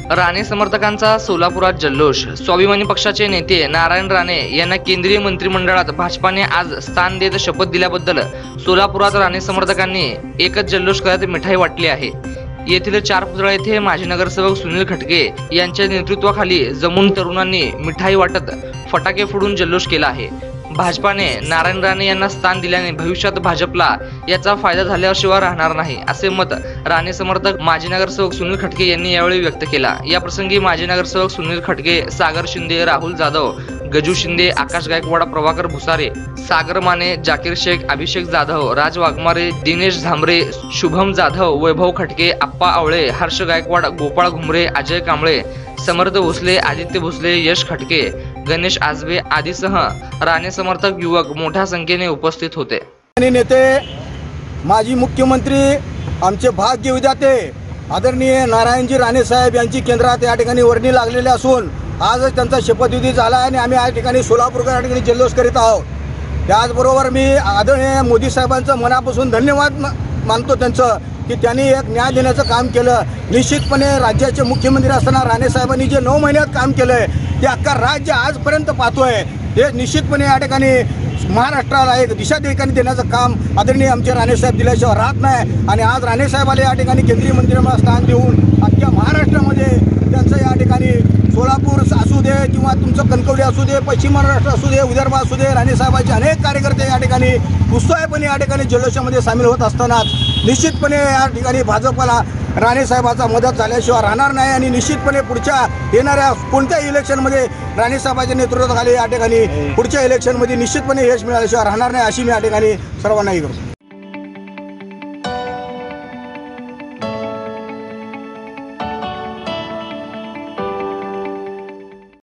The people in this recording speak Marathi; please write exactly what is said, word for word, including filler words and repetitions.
राणे समर्थकांचा सोलापुरात जल्लोष। स्वाभिमानी पक्षाचे नेते नारायण राणे यांना केंद्रीय मंत्रिमंडळात भाजपाने आज स्थान देत शपथ दिल्याबद्दल सोलापुरात राणे समर्थकांनी एकच जल्लोष करत मिठाई वाटली आहे। येथील चार पुतळा येथे माजी नगरसेवक सुनील खटके यांच्या नेतृत्वाखाली जमून तरुणांनी मिठाई वाटत फटाके फोडून जल्लोष केला आहे। भाजपाने नारायण राणे यांना स्थान दिल्याने भविष्यात भाजपला याचा फायदा झाल्याशिवाय राहणार नाही, असे मत राणे समर्थक माजी नगरसेवक सुनील खटके यांनी यावेळी व्यक्त केला। या प्रसंगी माजी नगरसेवक सुनील खटके, सागर शिंदे, राहुल जाधव, गजू शिंदे, आकाश गायकवाड, प्रभाकर भुसारे, सागर माने, जाकीर शेख, अभिषेक जाधव, राज वाघमारे, दिनेश झांबरे, शुभम जाधव, वैभव खटके, आप्पा आवळे, हर्ष गायकवाड, गोपाळ घुमरे, अजय कांबळे, समर्थ भोसले, आदित्य भोसले, यश खटके, गणेश आजबे आदीसह राणे समर्थक युवक मोठ्या संख्येने उपस्थित होते। नेते, माजी मुख्यमंत्री, आमचे भाग्य विधाते आदरणीय नारायणजी राणे साहेब यांची केंद्रात या ठिकाणी वर्णी लागलेली असून आजच त्यांचा शपथविधी झाला आणि आम्ही या ठिकाणी सोलापूरकर या ठिकाणी जल्लोष करीत आहोत। त्याचबरोबर मी आदरणीय मोदी साहेबांचं मनापासून धन्यवाद मानतो त्यांचं की त्यांनी एक न्याय देण्याचं काम केलं। निश्चितपणे राज्याचे मुख्यमंत्री असताना राणे साहेबांनी जे नऊ महिन्यात काम केलंय ते अख्खा राज्य आजपर्यंत पाहतोय। हे निश्चितपणे या ठिकाणी महाराष्ट्राला एक दिशा देण्याचं काम आदरणीय आमचे राणे साहेब दिल्याशिवाय राहत नाही आणि आज राणे साहेबाला या ठिकाणी केंद्रीय मंत्रिमंडळात स्थान देऊन अख्ख्या महाराष्ट्रामध्ये त्यांचं या ठिकाणी सोलापूर असू दे किंवा तुमचं कणकवली असू दे, पश्चिम महाराष्ट्र असू दे, विदर्भ असू दे, राणे साहेबांचे अनेक कार्यकर्ते या ठिकाणी उत्साहपणे या ठिकाणी जल्लोषामध्ये सामील होत असताना निश्चितपणे या ठिकाणी भाजपला राणे साहेबांचा मदत झाल्याशिवाय राहणार नाही आणि निश्चितपणे पुढच्या येणाऱ्या कोणत्याही इलेक्शनमध्ये राणे साहेबांच्या नेतृत्वाखाली या ठिकाणी पुढच्या इलेक्शनमध्ये निश्चितपणे यश मिळाल्याशिवाय राहणार नाही, अशी मी या ठिकाणी सर्वांनाही करतो।